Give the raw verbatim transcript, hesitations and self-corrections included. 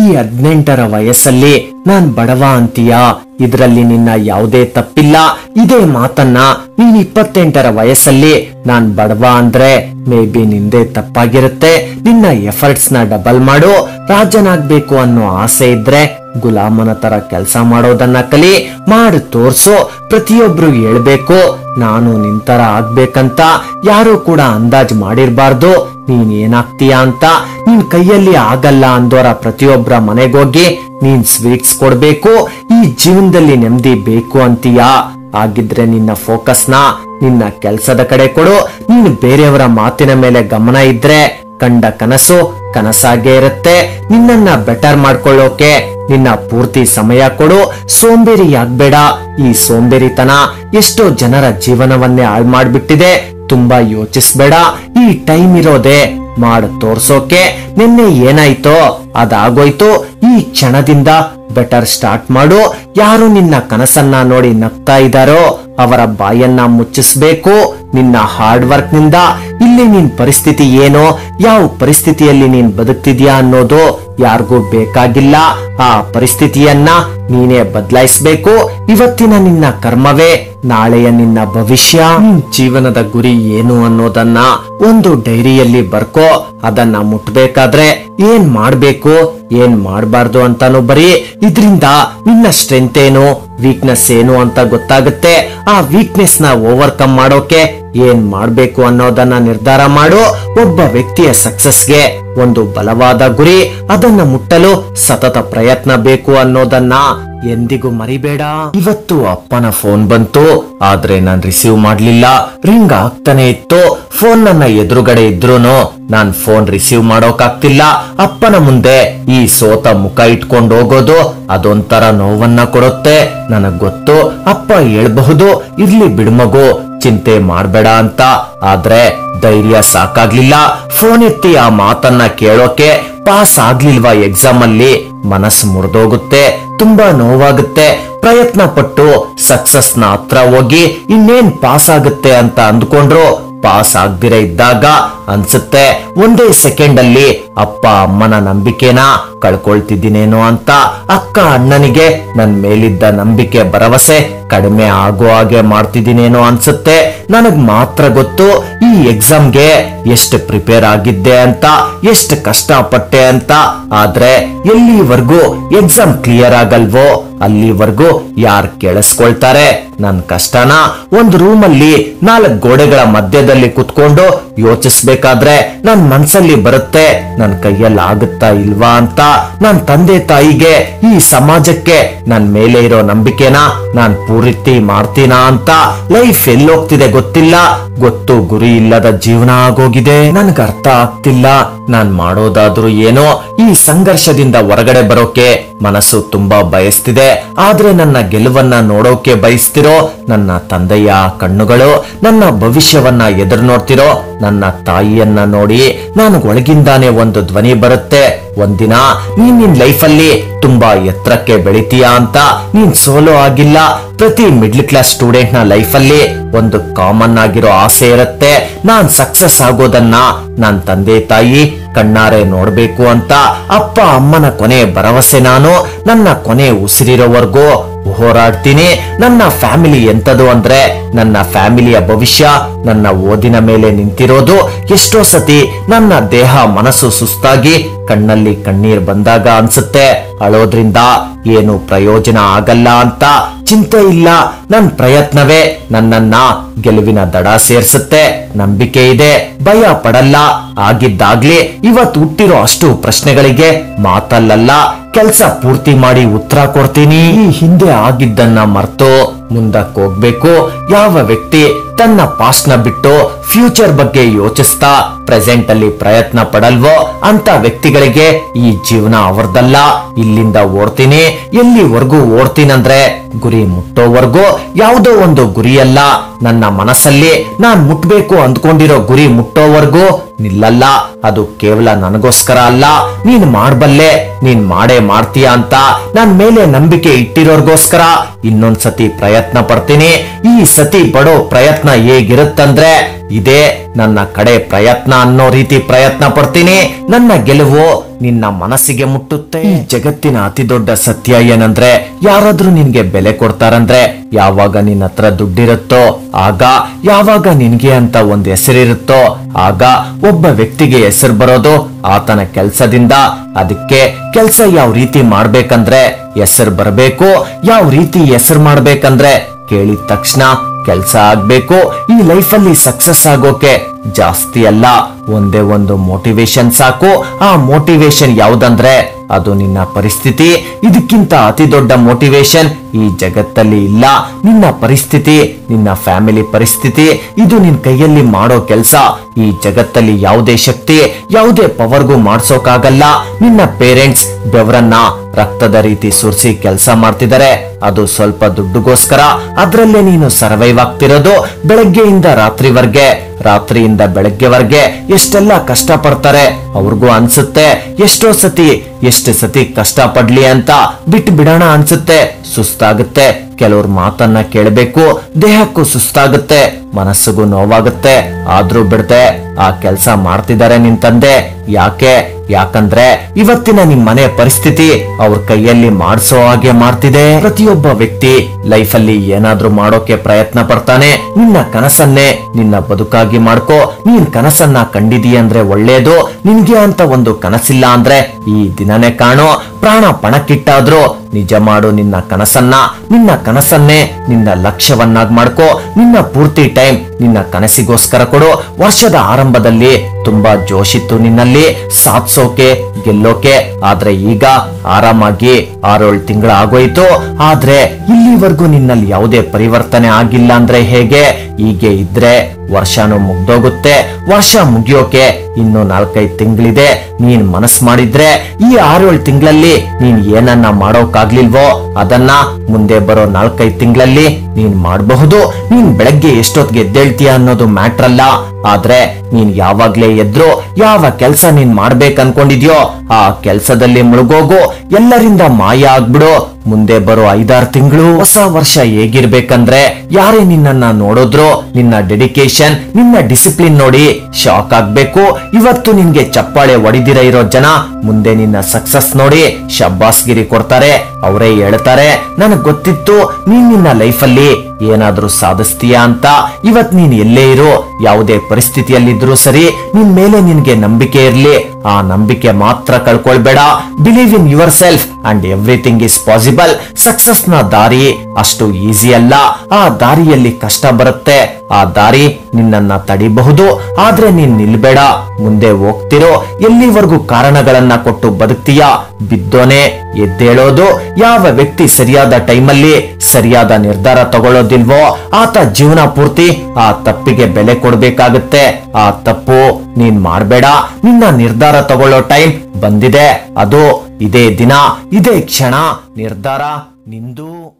ಹದಿನೆಂಟರ ವಯಸ್ಸಲ್ಲಿ ನಾನ್ ಬಡವ ಅಂತೀಯಾ, ಇದ್ರಲ್ಲಿ ನಿನ್ನ ಯಾವುದೇ ತಪ್ಪಿಲ್ಲ. ಇದೇ ಮಾತನ್ನ ನೀನ್ ಇಪ್ಪತ್ತೆಂಟರ ವಯಸ್ಸಲ್ಲಿ ನಾನ್ ಬಡವ ಅಂದ್ರೆ ಮೇ ಬಿ ನಿಂದೇ ತಪ್ಪಾಗಿರುತ್ತೆ. ನಿನ್ನ ಎಫರ್ಟ್ಸ್ ನ ಡಬಲ್ ಮಾಡು. ರಾಜನಾಗ್ಬೇಕು ಅನ್ನೋ ಆಸೆ ಇದ್ರೆ ಗುಲಾಮನ ತರ ಕೆಲಸ ಮಾಡೋದನ್ನ ಕಲಿ, ಮಾಡಿ ತೋರ್ಸು. ಪ್ರತಿಯೊಬ್ರು ಹೇಳ್ಬೇಕು ನಾನು ನಿಂತರ ಆಗ್ಬೇಕಂತ. ಯಾರು ಕೂಡ ಅಂದಾಜ್ ಮಾಡಿರ್ಬಾರ್ದು ನೀನ್ ಏನಾಗ್ತೀಯಾ ಅಂತ. ನಿನ್ ಕೈಯಲ್ಲಿ ಆಗಲ್ಲ ಅಂದೋರ ಪ್ರತಿಯೊಬ್ಬರ ಮನೆಗೋಗಿ ನೀನ್ ಸ್ವೀಟ್ಸ್ ಕೊಡ್ಬೇಕು. ಈ ಜೀವನದಲ್ಲಿ ನೆಮ್ಮದಿ ಬೇಕು ಅಂತೀಯಾ, ಆಗಿದ್ರೆ ನಿನ್ನ ಫೋಕಸ್ ನ ನಿನ್ನ ಕೆಲ್ಸದ ಕಡೆ ಕೊಡು. ನೀನು ಬೇರೆಯವರ ಮಾತಿನ ಮೇಲೆ ಗಮನ ಇದ್ರೆ ಕಂಡ ಕನಸು ಕನಸಾಗೇ ಇರುತ್ತೆ. ನಿನ್ನನ್ನ ಬೆಟರ್ ಮಾಡ್ಕೊಳ್ಳೋಕೆ ನಿನ್ನ ಪೂರ್ತಿ ಸಮಯ ಕೊಡು. ಸೋಂಬೇರಿ ಆಗ್ಬೇಡ. ಈ ಸೋಂಬೇರಿತನ ಎಷ್ಟೋ ಜನರ ಜೀವನವನ್ನೇ ಹಾಳು ಮಾಡ್ಬಿಟ್ಟಿದೆ. ತುಂಬಾ ಯೋಚಿಸ್ಬೇಡ. ಈ ಟೈಮ್ ಇರೋದೆ ಮಾಡ ತೋರ್ಸೋಕೆ. ನಿನ್ನೆ ಏನಾಯ್ತೋ ಅದಾಗೋಯ್ತು. ಈ ಕ್ಷಣದಿಂದ ಬೆಟರ್ ಸ್ಟಾರ್ಟ್ ಮಾಡು. ಯಾರು ನಿನ್ನ ಕನಸನ್ನ ನೋಡಿ ನಗ್ತಾ ಇದ್ದಾರೋ ಅವರ ಬಾಯನ್ನ ಮುಚ್ಚಿಸ್ಬೇಕು ನಿನ್ನ ಹಾರ್ಡ್ ವರ್ಕ್ ನಿಂದ. ಇಲ್ಲಿ ನಿನ್ ಪರಿಸ್ಥಿತಿ ಏನೋ, ಯಾವ ಪರಿಸ್ಥಿತಿಯಲ್ಲಿ ನೀನ್ ಬದುಕ್ತಿದ್ಯಾ ಅನ್ನೋದು ಯಾರಿಗೂ ಬೇಕಾಗಿಲ್ಲ. ಆ ಪರಿಸ್ಥಿತಿಯನ್ನ ನೀನೇ ಬದಲಾಯಿಸ್ಬೇಕು. ಇವತ್ತಿನ ನಿನ್ನ ಕರ್ಮವೇ ನಾಳೆಯ ನಿನ್ನ ಭವಿಷ್ಯ. ನಿನ್ ಜೀವನದ ಗುರಿ ಏನು ಅನ್ನೋದನ್ನ ಒಂದು ಡೈರಿಯಲ್ಲಿ ಬರ್ಕೋ. ಅದನ್ನ ಮುಟ್ಬೇಕಾದ್ರೆ ಏನ್ ಮಾಡ್ಬೇಕು ಏನ್ ಮಾಡ್ಬಾರ್ದು ಅಂತಾನು ಬರೀ. ಇದ್ರಿಂದ ನಿನ್ನ ಸ್ಟ್ರೆಂತ್ ಏನು ವೀಕ್ನೆಸ್ ಏನು ಅಂತ ಗೊತ್ತಾಗುತ್ತೆ. ಆ ವೀಕ್ನೆಸ್ ನ ಓವರ್ಕಮ್ ಮಾಡೋಕೆ ಏನ್ ಮಾಡ್ಬೇಕು ಅನ್ನೋದನ್ನ ನಿರ್ಧಾರ ಮಾಡು. ಒಬ್ಬ ವ್ಯಕ್ತಿಯ ಸಕ್ಸಸ್ಗೆ ಒಂದು ಬಲವಾದ ಗುರಿ, ಅದನ್ನ ಮುಟ್ಟಲು ಸತತ ಪ್ರಯತ್ನ ಬೇಕು ಅನ್ನೋದನ್ನ ಎಂದಿಗೂ ಮರಿಬೇಡ. ಇವತ್ತು ಅಪ್ಪನ ಫೋನ್ ಬಂತು, ಆದ್ರೆ ನಾನ್ ರಿಸೀವ್ ಮಾಡ್ಲಿಲ್ಲ. ರಿಂಗ್ ಆಗ್ತಾನೆ ಇತ್ತು. ಫೋನ್ ನನ್ನ ಎದುರುಗಡೆ ಇದ್ರೂನು ನಾನ್ ಫೋನ್ ರಿಸೀವ್ ಮಾಡೋಕಾಗ್ತಿಲ್ಲ. ಅಪ್ಪನ ಮುಂದೆ ಈ ಸೋತ ಮುಖ ಇಟ್ಕೊಂಡು ಹೋಗೋದು ಅದೊಂಥರ ನೋವನ್ನ ಕೊಡುತ್ತೆ. ನನಗ್ ಗೊತ್ತು ಅಪ್ಪ ಹೇಳ್ಬಹುದು ಇರ್ಲಿ ಬಿಡ್ಮಗು ಚಿಂತೆ ಮಾಡ್ಬೇಡ ಅಂತ, ಆದ್ರೆ ಧೈರ್ಯ ಸಾಕಾಗ್ಲಿಲ್ಲ. ಫೋನ್ ಎತ್ತಿ ಆ ಮಾತನ್ನ ಕೇಳೋಕೆ. ಪಾಸ್ ಆಗ್ಲಿಲ್ವಾ ಎಕ್ಸಾಮ್ ಅಲ್ಲಿ ಮನಸ್ಸು ಮುರಿದೋಗುತ್ತೆ, ತುಂಬಾ ನೋವಾಗುತ್ತೆ. ಪ್ರಯತ್ನ ಪಟ್ಟು ಸಕ್ಸಸ್ ನ ಹತ್ರ ಹೋಗಿ ಇನ್ನೇನ್ ಪಾಸ್ ಆಗುತ್ತೆ ಅಂತ ಅಂದ್ಕೊಂಡ್ರು ಪಾಸ್ ಆಗ್ದಿರ ಇದ್ದಾಗ ಅನ್ಸುತ್ತೆ ಒಂದೇ ಸೆಕೆಂಡ್ ಅಲ್ಲಿ ಅಪ್ಪ ಅಮ್ಮನ ನಂಬಿಕೆನ ಕಳ್ಕೊಳ್ತಿದ್ದೀನೇನೋ ಅಂತ. ಅಕ್ಕ ಅಣ್ಣನಿಗೆ ನನ್ ಮೇಲಿದ್ದ ನಂಬಿಕೆ ಭರವಸೆ ಕಡಿಮೆ ಆಗೋ ಹಾಗೆ ಮಾಡ್ತಿದ್ದೀನೇನೋ ಅನ್ಸುತ್ತೆ. ನನಗ್ ಮಾತ್ರ ಗೊತ್ತು ಈ ಎಕ್ಸಾಮ್ಗೆ ಎಷ್ಟು ಪ್ರಿಪೇರ್ ಆಗಿದ್ದೆ ಅಂತ, ಎಷ್ಟು ಕಷ್ಟ ಪಟ್ಟೆ ಅಂತ. ಆದ್ರೆ ಎಲ್ಲಿವರೆಗೂ ಎಕ್ಸಾಮ್ ಕ್ಲಿಯರ್ ಆಗಲ್ವೋ ಅಲ್ಲಿವರೆಗೂ ಯಾರ್ ಕೇಳಿಸ್ಕೊಳ್ತಾರೆ ನನ್ ಕಷ್ಟನ? ಒಂದ್ ರೂಮ್ ಅಲ್ಲಿ ನಾಲ್ಕು ಗೋಡೆಗಳ ಮಧ್ಯದಲ್ಲಿ ಕುತ್ಕೊಂಡು ಯೋಚಿಸ್ಬೇಕಾದ್ರೆ ನನ್ ಮನ್ಸಲ್ಲಿ ಬರುತ್ತೆ ನನ್ ಕೈಯಲ್ಲಿ ಆಗುತ್ತಾ ಇಲ್ವಾ ಅಂತ. ನನ್ ತಂದೆ ತಾಯಿಗೆ ಈ ಸಮಾಜಕ್ಕೆ ನನ್ ಮೇಲೆ ಇರೋ ನಂಬಿಕೆನ ನಾನ್ ಪೂರ್ತಿ ಮಾಡ್ತೀನಾ ಅಂತ. ಲೈಫ್ ಎಲ್ಲೋಗ್ತಿದೆ ಗೊತ್ತಿಲ್ಲ, ಗೊತ್ತು ಗುರಿ ಇಲ್ಲದ ಜೀವನ ಆಗೋಗಿದೆ. ನನ್ಗೆ ಅರ್ಥ ಆಗ್ತಿಲ್ಲ ನಾನ್ ಮಾಡೋದಾದ್ರೂ ಏನೋ. ಈ ಸಂಘರ್ಷದಿಂದ ಹೊರಗಡೆ ಬರೋಕೆ ಮನಸ್ಸು ತುಂಬಾ ಬಯಸ್ತಿದೆ, ಆದ್ರೆ ನನ್ನ ಗೆಲುವನ್ನ ನೋಡೋಕೆ ಬಯಸ್ತಿರೋ ನನ್ನ ತಂದೆಯ ಕಣ್ಣುಗಳು, ನನ್ನ ಭವಿಷ್ಯವನ್ನ ಎದುರು ನೋಡ್ತಿರೋ ನನ್ನ ತಾಯಿಯನ್ನ ನೋಡಿ ನನಗೊಳಗಿಂದಾನೆ ಒಂದು ಧ್ವನಿ ಬರುತ್ತೆ, ಒಂದಿನ ನೀನ್ ನಿನ್ ಲೈಫಲ್ಲಿ ತುಂಬಾ ಎತ್ತರಕ್ಕೆ ಬೆಳಿತೀಯಾ ಅಂತ. ನೀನ್ ಸೋಲೋ ಆಗಿಲ್ಲ. ಪ್ರತಿ ಮಿಡ್ಲ್ ಕ್ಲಾಸ್ ಸ್ಟೂಡೆಂಟ್ ನ ಲೈಫ್ ಅಲ್ಲಿ ಒಂದು ಕಾಮನ್ ಆಗಿರೋ ಆಸೆ ಇರುತ್ತೆ, ನಾನ್ ಸಕ್ಸಸ್ ಆಗೋದನ್ನ ನಾನ್ ತಂದೆ ತಾಯಿ ಕಣ್ಣಾರೆ ನೋಡ್ಬೇಕು ಅಂತ. ಅಪ್ಪ ಅಮ್ಮನ ಕೊನೆ ಭರವಸೆ ನಾನು. ನನ್ನ ಕೊನೆ ಉಸಿರಿರೋವರೆಗೂ ಹೋರಾಡ್ತೀನಿ. ನನ್ನ ಫ್ಯಾಮಿಲಿ ಎಂತದು ಅಂದ್ರೆ ನನ್ನ ಫ್ಯಾಮಿಲಿಯ ಭವಿಷ್ಯ ನನ್ನ ಓದಿನ ಮೇಲೆ ನಿಂತಿರೋದು. ಎಷ್ಟೋ ಸತಿ ನನ್ನ ದೇಹ ಮನಸ್ಸು ಸುಸ್ತಾಗಿ ಕಣ್ಣಲ್ಲಿ ಕಣ್ಣೀರ್ ಬಂದಾಗ ಅನ್ಸುತ್ತೆ ಅಳೋದ್ರಿಂದ ಏನು ಪ್ರಯೋಜನ ಆಗಲ್ಲ ಅಂತ. ಚಿಂತೆ ಇಲ್ಲ, ನನ್ ಪ್ರಯತ್ನವೇ ನನ್ನನ್ನ ಗೆಲುವಿನ ದಡ ಸೇರ್ಸುತ್ತೆ. ನಂಬಿಕೆ ಇದೆ, ಭಯ ಪಡಲ್ಲ. ಆಗಿದ್ದಾಗ್ಲಿ ಇವತ್ತು ಹುಟ್ಟಿರೋ ಅಷ್ಟು ಪ್ರಶ್ನೆಗಳಿಗೆ ಮಾತಲ್ಲಲ್ಲ ಕೆಲ್ಸ ಪೂರ್ತಿ ಮಾಡಿ ಉತ್ತರ ಕೊಡ್ತೀನಿ. ಈ ಹಿಂದೆ ಆಗಿದ್ದನ್ನ ಮರ್ತು ಮುಂದಕ್ಕೆ ಹೋಗ್ಬೇಕು. ಯಾವ ವ್ಯಕ್ತಿ ತನ್ನ ಪಾಸ್ಟ್ ನ ಬಿಟ್ಟು ಫ್ಯೂಚರ್ ಬಗ್ಗೆ ಯೋಚಿಸ್ತಾ ಪ್ರೆಸೆಂಟ್ ಅಲ್ಲಿ ಪ್ರಯತ್ನ ಪಡಲ್ವೋ ಅಂತ ವ್ಯಕ್ತಿಗಳಿಗೆ ಈ ಜೀವನ ಅವರ್ದಲ್ಲ. ಇಲ್ಲಿಂದ ಓಡ್ತೀನಿ, ಎಲ್ಲಿವರೆಗೂ ಓಡ್ತೀನಂದ್ರೆ ಗುರಿ ಮುಟ್ಟೋವರೆಗೂ. ಯಾವುದೋ ಒಂದು ಗುರಿಯಲ್ಲ, ನನ್ನ ಮನಸ್ಸಲ್ಲಿ ನಾನ್ ಮುಟ್ಬೇಕು ಅಂದ್ಕೊಂಡಿರೋ ಗುರಿ ಮುಟ್ಟೋವರೆಗೂ ನಿಲ್ಲಲ್ಲ. ಅದು ಕೇವಲ ನನಗೋಸ್ಕರ ಅಲ್ಲ, ನೀನ್ ಮಾಡ್ಬಲ್ಲೆ, ನೀನ್ ಮಾಡೇ ಮಾಡ್ತೀಯ ಅಂತ ನನ್ ಮೇಲೆ ನಂಬಿಕೆ ಇಟ್ಟಿರೋರ್ಗೋಸ್ಕರ ಇನ್ನೊಂದ್ಸತಿ ಪ್ರಯತ್ನ ಪಡ್ತೀನಿ. ಈ ಸತಿ ಪಡೋ ಪ್ರಯತ್ನ ಹೇಗಿರುತ್ತಂದ್ರೆ ಇದೇ ನನ್ನ ಕಡೆ ಪ್ರಯತ್ನ ಅನ್ನೋ ರೀತಿ ಪ್ರಯತ್ನ ಪಡ್ತೀನಿ. ನನ್ನ ಗೆಲುವು ನಿನ್ನ ಮನಸ್ಸಿಗೆ ಮುಟ್ಟುತ್ತೆ. ಈ ಜಗತ್ತಿನ ಅತಿ ದೊಡ್ಡ ಸತ್ಯ ಏನಂದ್ರೆ, ಯಾರಾದ್ರೂ ನಿನ್ಗೆ ಬೆಲೆ ಕೊಡ್ತಾರಂದ್ರೆ ಯಾವಾಗ ನಿನ್ನ ಹತ್ರ ದುಡ್ಡಿರುತ್ತೋ ಆಗ, ಯಾವಾಗ ನಿನ್ಗೆ ಅಂತ ಒಂದ್ ಹೆಸರಿರುತ್ತೋ ಆಗ. ಒಬ್ಬ ವ್ಯಕ್ತಿಗೆ ಹೆಸರು ಬರೋದು ಆತನ ಕೆಲ್ಸದಿಂದ. ಅದಕ್ಕೆ ಕೆಲ್ಸ ಯಾವ ರೀತಿ ಮಾಡ್ಬೇಕಂದ್ರೆ ಹೆಸರು ಬರಬೇಕು, ಯಾವ ರೀತಿ ಹೆಸರು ಮಾಡ್ಬೇಕಂದ್ರೆ ಕೇಳಿದ ತಕ್ಷಣ ಕೆಲ್ಸ ಆಗ್ಬೇಕು. ಈ ಲೈಫ್ ಅಲ್ಲಿ ಸಕ್ಸಸ್ ಆಗೋಕೆ ಜಾಸ್ತಿ ಅಲ್ಲ, ಒಂದೇ ಒಂದು ಮೋಟಿವೇಶನ್ ಸಾಕು. ಆ ಮೋಟಿವೇಶನ್ ಯಾವ್ದಂದ್ರೆ ಅದು ನಿನ್ನ ಪರಿಸ್ಥಿತಿ. ಇದಕ್ಕಿಂತ ಅತಿ ದೊಡ್ಡ ಮೋಟಿವೇಶನ್ ಈ ಜಗತ್ತಲ್ಲಿ ಇಲ್ಲ. ನಿನ್ನ ಪರಿಸ್ಥಿತಿ, ನಿನ್ನ ಫ್ಯಾಮಿಲಿ ಪರಿಸ್ಥಿತಿ, ಇದು ನಿನ್ ಕೈಯಲ್ಲಿ ಮಾಡೋ ಕೆಲ್ಸ. ಈ ಜಗತ್ತಲ್ಲಿ ಯಾವುದೇ ಶಕ್ತಿ, ಯಾವುದೇ ಪವರ್ಗೂ ಮಾಡ್ಸೋಕಾಗಲ್ಲ. ನಿನ್ನ ಪೇರೆಂಟ್ಸ್ ಬೆವರನ್ನ ರಕ್ತದ ರೀತಿ ಸುರಿಸಿ ಕೆಲಸ ಮಾಡ್ತಿದ್ದಾರೆ, ಅದು ಸ್ವಲ್ಪ ದುಡ್ಡುಗೋಸ್ಕರ. ಅದ್ರಲ್ಲೇ ನೀನು ಸರ್ವೈವ್ ಆಗ್ತಿರೋದು. ಬೆಳಗ್ಗೆಯಿಂದ ರಾತ್ರಿವರೆಗೆ, ರಾತ್ರಿಯಿಂದ ಬೆಳಗ್ಗೆವರೆಗೆ ಎಷ್ಟೆಲ್ಲ ಕಷ್ಟ ಪಡ್ತಾರೆ ಅವ್ರಿಗೂ ಅನ್ಸುತ್ತೆ. ಎಷ್ಟೋ ಸತಿ ಎಷ್ಟು ಸತಿ ಕಷ್ಟ ಪಡ್ಲಿ ಅಂತ ಬಿಟ್ಟು ಬಿಡೋಣ ಅನ್ಸುತ್ತೆ. ಸುಸ್ತಾಗುತ್ತೆ. ಕೆಲವ್ರ ಮಾತನ್ನ ಕೇಳಬೇಕು, ದೇಹಕ್ಕೂ ಸುಸ್ತಾಗುತ್ತೆ, ಮನಸ್ಸಿಗೂ ನೋವಾಗುತ್ತೆ. ಆದ್ರೂ ಬಿಡದೆ ಆ ಕೆಲಸ ಮಾಡ್ತಿದ್ದಾರೆ ನಿನ್ ತಂದೆ. ಯಾಕೆ? ಯಾಕಂದ್ರೆ ಇವತ್ತಿನ ನಿಮ್ ಮನೆ ಪರಿಸ್ಥಿತಿ ಅವ್ರ ಕೈಯಲ್ಲಿ ಮಾಡ್ಸೋ ಹಾಗೆ ಮಾಡ್ತಿದೆ. ಪ್ರತಿಯೊಬ್ಬ ವ್ಯಕ್ತಿ ಲೈಫ್ ಅಲ್ಲಿ ಏನಾದ್ರೂ ಮಾಡೋಕೆ ಪ್ರಯತ್ನ ಪಡ್ತಾನೆ. ನಿನ್ನ ಕನಸನ್ನೇ ನಿನ್ನ ಬದುಕಾಗಿ ಮಾಡ್ಕೋ. ನೀನ್ ಕನಸನ್ನ ಕಂಡಿದೀಯ ಅಂದ್ರೆ ಒಳ್ಳೇದು. ನಿನ್ಗೆ ಅಂತ ಒಂದು ಕನಸಿಲ್ಲ ಅಂದ್ರೆ ಈ ದಿನನೇ ಕಾಣೋ. ಪ್ರಾಣ ಪಣಕ್ಕಿಟ್ಟಾದ್ರೂ ನಿಜ ಮಾಡು ನಿನ್ನ ಕನಸನ್ನ. ನಿನ್ನ ಕನಸನ್ನೇ ನಿನ್ನ ಲಕ್ಷ್ಯವನ್ನಾಗಿ ಮಾಡ್ಕೋ. ನಿನ್ನ ಪೂರ್ತಿ ಟೈಮ್ ನಿನ್ನ ಕನಸಿಗೋಸ್ಕರ ಕೊಡು. ವರ್ಷದ ಆರಂಭದಲ್ಲಿ ತುಂಬಾ ಜೋಶಿತ್ತು ನಿನ್ನಲ್ಲಿ, ಸಾಧಿಸೋಕೆ, ಗೆಲ್ಲೋಕೆ. ಆದ್ರೆ ಈಗ ಆರಾಮಾಗಿ ಆರೇಳು ತಿಂಗಳು ಆಗೋಯ್ತು. ಆದ್ರೆ ಇಲ್ಲಿವರೆಗೂ ನಿನ್ನಲ್ಲಿ ಯಾವುದೇ ಪರಿವರ್ತನೆ ಆಗಿಲ್ಲ ಅಂದ್ರೆ ಹೇಗೆ? ಹೀಗೆ ಇದ್ರೆ ವರ್ಷನೂ ಮುಗ್ದೋಗುತ್ತೆ. ವರ್ಷ ಮುಗಿಯೋಕೆ ಇನ್ನು ನಾಲ್ಕೈದು ತಿಂಗಳಿದೆ. ನೀನ್ ಮನಸ್ ಮಾಡಿದ್ರೆ ಈ ಆರೇಳು ತಿಂಗಳಲ್ಲಿ ನೀನ್ ಏನನ್ನ ಮಾಡೋಕಾಗ್ಲಿಲ್ವೋ ಅದನ್ನ ಮುಂದೆ ಬರೋ ನಾಲ್ಕೈದು ತಿಂಗಳಲ್ಲಿ ನೀನ್ ಮಾಡಬಹುದು. ನೀನ್ ಬೆಳಗ್ಗೆ ಎಷ್ಟೊತ್ತಿಗೆ ಎದ್ದೇಳ್ತೀಯ ಅನ್ನೋದು ಮ್ಯಾಟ್ರ್ ಅಲ್ಲ. ಆದ್ರೆ ನೀನ್ ಯಾವಾಗ್ಲೇ ಎದ್ರು ಯಾವ ಕೆಲ್ಸ ನೀನ್ ಮಾಡ್ಬೇಕು ಅನ್ಕೊಂಡಿದ್ಯೋ ಆ ಕೆಲ್ಸದಲ್ಲಿ ಮುಳುಗೋಗು. ಎಲ್ಲರಿಂದ ಮಾಯ ಆಗ್ಬಿಡು. ಮುಂದೆ ಬರೋ ಐದಾರು ತಿಂಗಳು, ಹೊಸ ವರ್ಷ ಹೇಗಿರ್ಬೇಕಂದ್ರೆ ಯಾರೇ ನಿನ್ನನ್ನ ನೋಡಿದ್ರು ನಿನ್ನ ಡೆಡಿಕೇಶನ್, ನಿನ್ನ ಡಿಸಿಪ್ಲಿನ್ ನೋಡಿ ಶಾಕ್ ಆಗ್ಬೇಕು. ಇವತ್ತು ನಿನ್ಗೆ ಚಪ್ಪಾಳೆ ಹೊಡಿದಿರ ಇರೋ ಜನ ಮುಂದೆ ನಿನ್ನ ಸಕ್ಸಸ್ ನೋಡಿ ಶಬ್ಬಾಸ್ಗಿರಿ ಕೊಡ್ತಾರೆ. ಅವರೇ ಹೇಳ್ತಾರೆ, ನನಗ್ ಗೊತ್ತಿತ್ತು ನೀನ್ ನಿನ್ನ ಲೈಫ್ ಅಲ್ಲಿ ಏನಾದ್ರೂ ಸಾಧಿಸ್ತೀಯಾ ಅಂತ. ಇವತ್ ನೀನ್ ಎಲ್ಲೇ ಇರು, ಯಾವುದೇ ಪರಿಸ್ಥಿತಿಯಲ್ಲಿದ್ರು ಸರಿ, ನಿನ್ ಮೇಲೆ ನಿನ್ಗೆ ನಂಬಿಕೆ ಇರ್ಲಿ. ಆ ನಂಬಿಕೆ ಮಾತ್ರ ಕಳ್ಕೊಳ್ಬೇಡ. Believe in yourself and everything is possible. Success ನ ದಾರಿ ಅಷ್ಟು ಈಸಿ ಅಲ್ಲ. ಆ ದಾರಿಯಲ್ಲಿ ಕಷ್ಟ ಬರುತ್ತೆ. ಆ ದಾರಿ ನಿನ್ನನ್ನ ತಡಿಬಹುದು. ಆದ್ರೆ ನೀನ್ ನಿಲ್ಬೇಡ, ಮುಂದೆ ಹೋಗ್ತಿರೋ. ಎಲ್ಲಿವರೆಗೂ ಕಾರಣಗಳನ್ನ ಕೊಟ್ಟು ಬದುಕ್ತೀಯ? ಬಿದ್ದೋನೆ ಎದ್ದೇಳೋದು. ಯಾವ ವ್ಯಕ್ತಿ ಸರಿಯಾದ ಟೈಮಲ್ಲಿ ಸರಿಯಾದ ನಿರ್ಧಾರ ತಗೊಳ್ಳೋದಿಲ್ವೋ ಆತ ಜೀವನ ಪೂರ್ತಿ ಆ ತಪ್ಪಿಗೆ ಬೆಲೆ ಕೊಡ್ಬೇಕಾಗುತ್ತೆ. ಆ ತಪ್ಪು ನೀನ್ ಮಾಡ್ಬೇಡ. ನಿನ್ನ ನಿರ್ಧಾರ ತಗೊಳ್ಳೋ ಟೈಮ್ ಬಂದಿದೆ. ಅದು ಇದೇ ದಿನ, ಇದೇ ಕ್ಷಣ. ನಿರ್ಧಾರ ನಿಂದು.